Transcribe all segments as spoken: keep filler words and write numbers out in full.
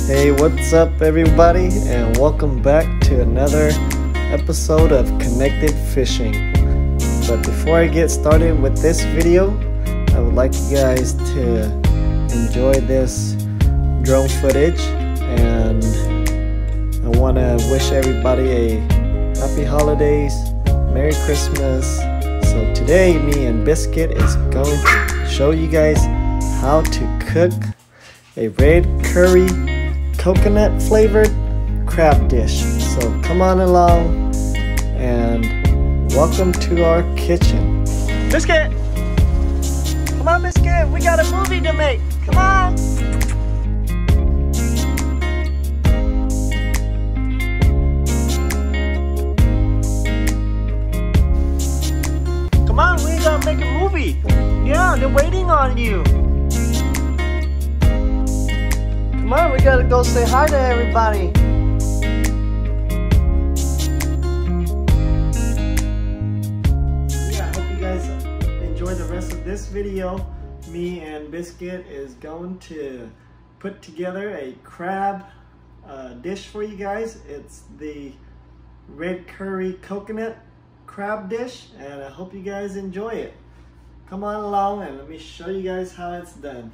Hey, what's up everybody, and welcome back to another episode of Connected Fishing. But before I get started with this video, I would like you guys to enjoy this drone footage, and I want to wish everybody a happy holidays, Merry Christmas. So today me and Biscuit is going to show you guys how to cook a red curry coconut flavored crab dish. So come on along and welcome to our kitchen. Biscuit! Come on, Biscuit, we got a movie to make. Come on! Come on, we gotta make a movie. Yeah, they're waiting on you. Come on, we gotta go say hi to everybody. Yeah, I hope you guys enjoy the rest of this video. Me and Biscuit is going to put together a crab uh, dish for you guys. It's the red curry coconut crab dish, and I hope you guys enjoy it. Come on along and let me show you guys how it's done.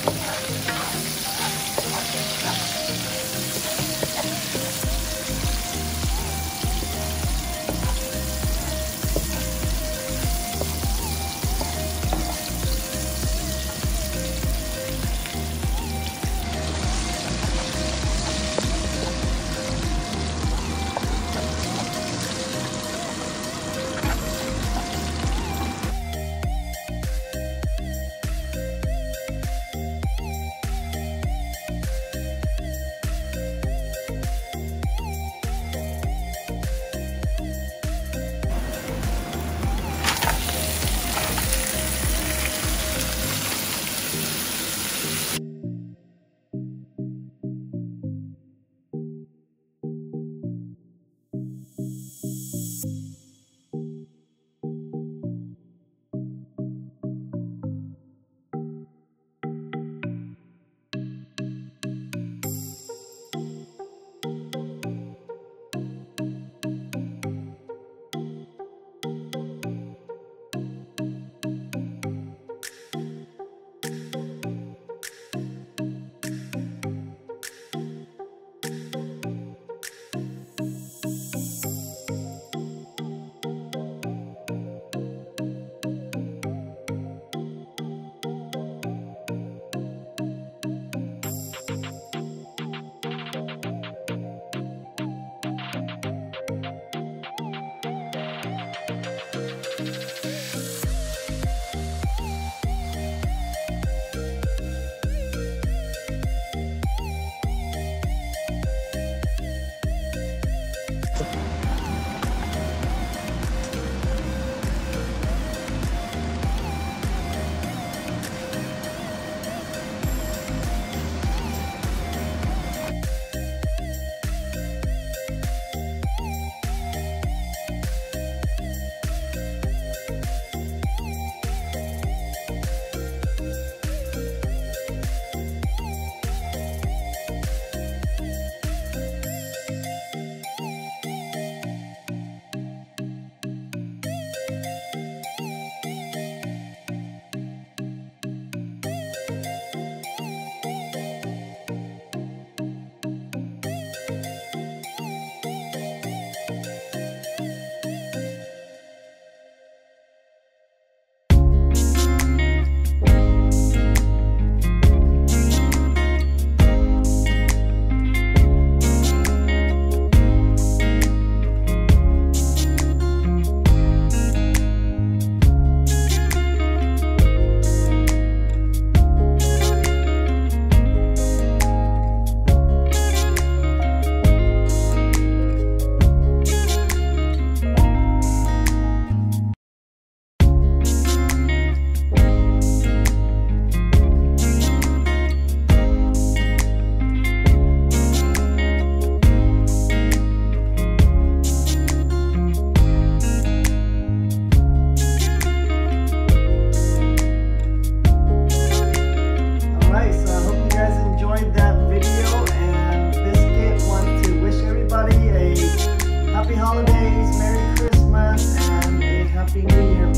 holidays, Merry Christmas, and a Happy New Year.